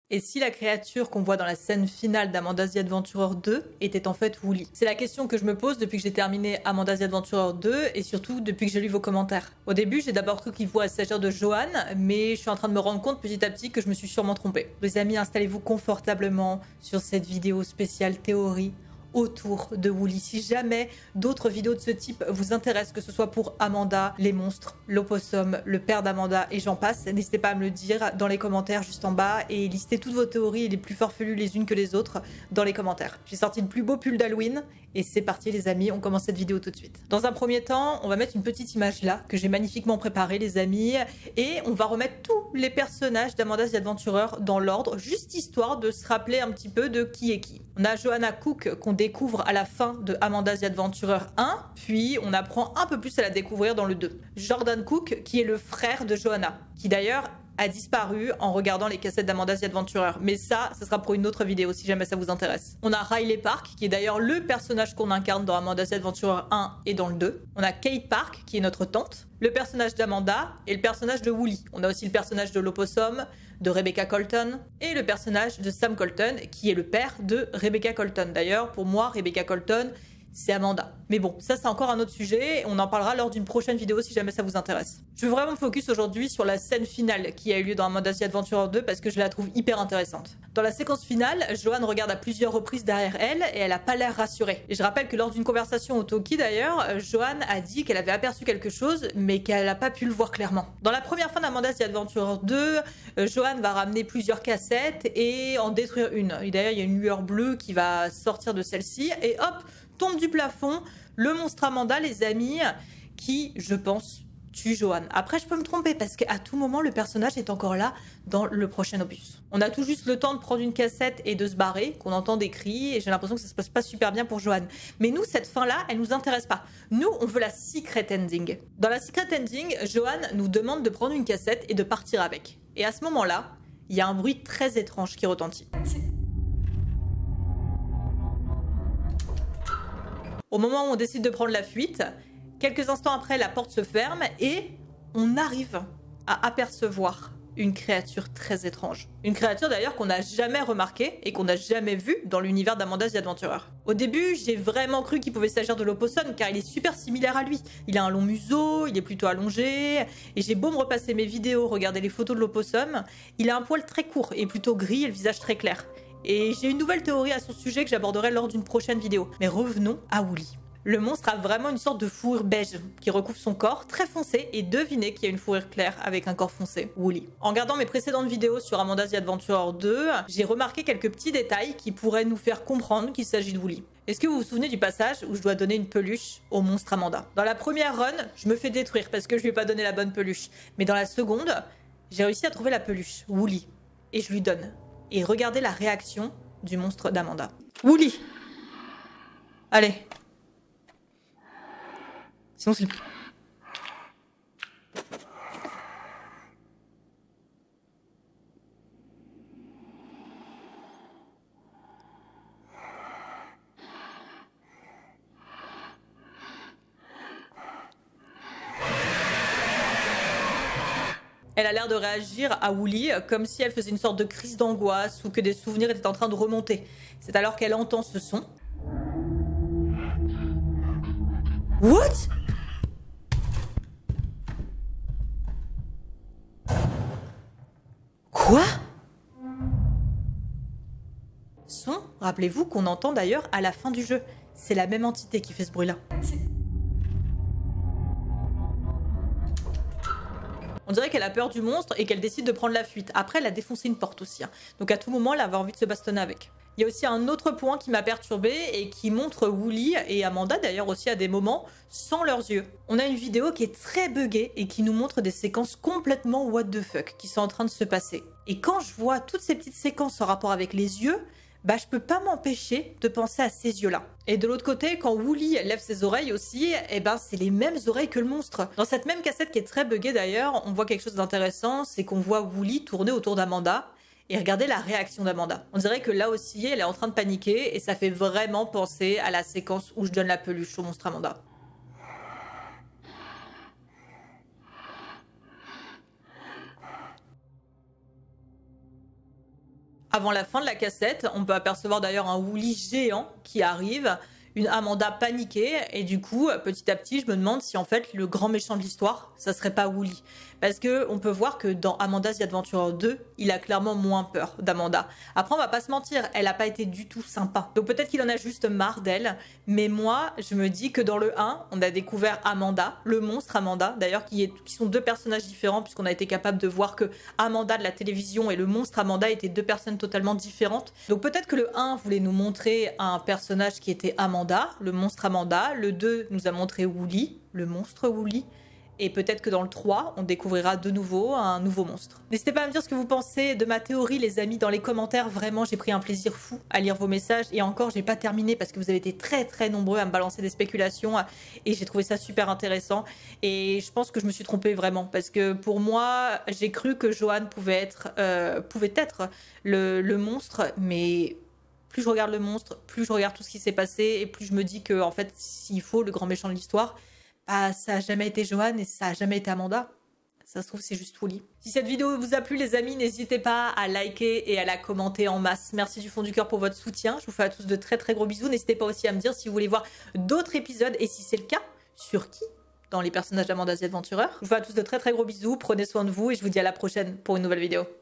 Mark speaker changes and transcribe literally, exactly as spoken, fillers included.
Speaker 1: Et si la créature qu'on voit dans la scène finale d'Amanda's The Adventurer deux était en fait Wooly? C'est la question que je me pose depuis que j'ai terminé Amanda's The Adventurer deux et surtout depuis que j'ai lu vos commentaires. Au début, j'ai d'abord cru qu'il voit s'agir de Johan, mais je suis en train de me rendre compte petit à petit que je me suis sûrement trompée. Les amis, installez-vous confortablement sur cette vidéo spéciale théorie autour de Wooly. Si jamais d'autres vidéos de ce type vous intéressent, que ce soit pour Amanda, les monstres, l'opossum, le père d'Amanda et j'en passe, n'hésitez pas à me le dire dans les commentaires juste en bas et listez toutes vos théories les plus farfelues les unes que les autres dans les commentaires. J'ai sorti le plus beau pull d'Halloween et c'est parti les amis, on commence cette vidéo tout de suite. Dans un premier temps, on va mettre une petite image là que j'ai magnifiquement préparée les amis et on va remettre tous les personnages d'Amanda's The Adventurer dans l'ordre, juste histoire de se rappeler un petit peu de qui est qui. On a Joanna Cook qu'on découvre à la fin de Amanda's The Adventurer un, puis on apprend un peu plus à la découvrir dans le deux. Jordan Cook qui est le frère de Joanna, qui d'ailleurs a disparu en regardant les cassettes d'Amanda's The Adventurer. Mais ça, ça sera pour une autre vidéo si jamais ça vous intéresse. On a Riley Park, qui est d'ailleurs le personnage qu'on incarne dans Amanda's The Adventurer un et dans le deux. On a Kate Park, qui est notre tante, le personnage d'Amanda et le personnage de Wooly. On a aussi le personnage de l'opossum, de Rebecca Colton et le personnage de Sam Colton, qui est le père de Rebecca Colton. D'ailleurs, pour moi, Rebecca Colton, c'est Amanda. Mais bon, ça c'est encore un autre sujet, on en parlera lors d'une prochaine vidéo si jamais ça vous intéresse. Je veux vraiment me focus aujourd'hui sur la scène finale qui a eu lieu dans Amanda's The Adventurer deux parce que je la trouve hyper intéressante. Dans la séquence finale, Joanne regarde à plusieurs reprises derrière elle et elle a pas l'air rassurée. Et je rappelle que lors d'une conversation au Talkie d'ailleurs, Joanne a dit qu'elle avait aperçu quelque chose mais qu'elle n'a pas pu le voir clairement. Dans la première fin d'Amanda's The Adventurer deux, Joanne va ramener plusieurs cassettes et en détruire une. Et d'ailleurs, il y a une lueur bleue qui va sortir de celle-ci et hop, tombe du plafond, le monstre Amanda, les amis, qui, je pense, tue Joanne. Après, je peux me tromper parce qu'à tout moment, le personnage est encore là dans le prochain opus. On a tout juste le temps de prendre une cassette et de se barrer, qu'on entend des cris, et j'ai l'impression que ça se passe pas super bien pour Joanne. Mais nous, cette fin-là, elle nous intéresse pas. Nous, on veut la secret ending. Dans la secret ending, Joanne nous demande de prendre une cassette et de partir avec. Et à ce moment-là, il y a un bruit très étrange qui retentit. Au moment où on décide de prendre la fuite, quelques instants après, la porte se ferme et on arrive à apercevoir une créature très étrange. Une créature d'ailleurs qu'on n'a jamais remarquée et qu'on n'a jamais vue dans l'univers d'Amanda's The Adventurer. Au début, j'ai vraiment cru qu'il pouvait s'agir de l'opossum car il est super similaire à lui. Il a un long museau, il est plutôt allongé et j'ai beau me repasser mes vidéos, regarder les photos de l'opossum, il a un poil très court et plutôt gris et le visage très clair. Et j'ai une nouvelle théorie à son sujet que j'aborderai lors d'une prochaine vidéo. Mais revenons à Wooly. Le monstre a vraiment une sorte de fourrure beige qui recouvre son corps, très foncé, et devinez qu'il y a une fourrure claire avec un corps foncé, Wooly. En regardant mes précédentes vidéos sur Amanda's The Adventurer deux, j'ai remarqué quelques petits détails qui pourraient nous faire comprendre qu'il s'agit de Wooly. Est-ce que vous vous souvenez du passage où je dois donner une peluche au monstre Amanda? Dans la première run, je me fais détruire parce que je lui ai pas donné la bonne peluche. Mais dans la seconde, j'ai réussi à trouver la peluche, Wooly, et je lui donne. Et regardez la réaction du monstre d'Amanda. Wooly! Allez. Sinon c'est le... Elle a l'air de réagir à Wooly comme si elle faisait une sorte de crise d'angoisse ou que des souvenirs étaient en train de remonter. C'est alors qu'elle entend ce son. What? Quoi? Son, rappelez-vous qu'on entend d'ailleurs à la fin du jeu. C'est la même entité qui fait ce bruit-là. On dirait qu'elle a peur du monstre et qu'elle décide de prendre la fuite. Après, elle a défoncé une porte aussi. Hein. Donc à tout moment, elle avait envie de se bastonner avec. Il y a aussi un autre point qui m'a perturbée et qui montre Wooly et Amanda d'ailleurs aussi à des moments sans leurs yeux. On a une vidéo qui est très buggée et qui nous montre des séquences complètement what the fuck qui sont en train de se passer. Et quand je vois toutes ces petites séquences en rapport avec les yeux, bah je peux pas m'empêcher de penser à ces yeux-là. Et de l'autre côté, quand Wooly lève ses oreilles aussi, eh ben c'est les mêmes oreilles que le monstre. Dans cette même cassette qui est très buggée d'ailleurs, on voit quelque chose d'intéressant, c'est qu'on voit Wooly tourner autour d'Amanda et regarder la réaction d'Amanda. On dirait que là aussi, elle est en train de paniquer et ça fait vraiment penser à la séquence où je donne la peluche au monstre Amanda. Avant la fin de la cassette, on peut apercevoir d'ailleurs un Wooly géant qui arrive, une Amanda paniquée, et du coup, petit à petit, je me demande si en fait le grand méchant de l'histoire, ça serait pas Wooly. Parce que on peut voir que dans Amanda's The Adventurer deux, il a clairement moins peur d'Amanda. Après, on va pas se mentir, elle a pas été du tout sympa. Donc peut-être qu'il en a juste marre d'elle, mais moi, je me dis que dans le un, on a découvert Amanda, le monstre Amanda, d'ailleurs, qui, est, qui sont deux personnages différents, puisqu'on a été capable de voir que Amanda de la télévision et le monstre Amanda étaient deux personnes totalement différentes. Donc peut-être que le un voulait nous montrer un personnage qui était Amanda, le monstre Amanda, le deux nous a montré Wooly, le monstre Wooly, et peut-être que dans le trois, on découvrira de nouveau un nouveau monstre. N'hésitez pas à me dire ce que vous pensez de ma théorie, les amis, dans les commentaires. Vraiment, j'ai pris un plaisir fou à lire vos messages. Et encore, j'ai pas terminé parce que vous avez été très très nombreux à me balancer des spéculations. Et j'ai trouvé ça super intéressant. Et je pense que je me suis trompée vraiment. Parce que pour moi, j'ai cru que Johan pouvait être, euh, pouvait être le, le monstre. Mais plus je regarde le monstre, plus je regarde tout ce qui s'est passé. Et plus je me dis que, en fait, s'il faut, le grand méchant de l'histoire, ah, ça a jamais été Johan et ça a jamais été Amanda. Ça se trouve, c'est juste Wooly. Si cette vidéo vous a plu, les amis, n'hésitez pas à liker et à la commenter en masse. Merci du fond du cœur pour votre soutien. Je vous fais à tous de très très gros bisous. N'hésitez pas aussi à me dire si vous voulez voir d'autres épisodes et si c'est le cas, sur qui dans les personnages d'Amanda's The Adventurer. Je vous fais à tous de très très gros bisous. Prenez soin de vous et je vous dis à la prochaine pour une nouvelle vidéo.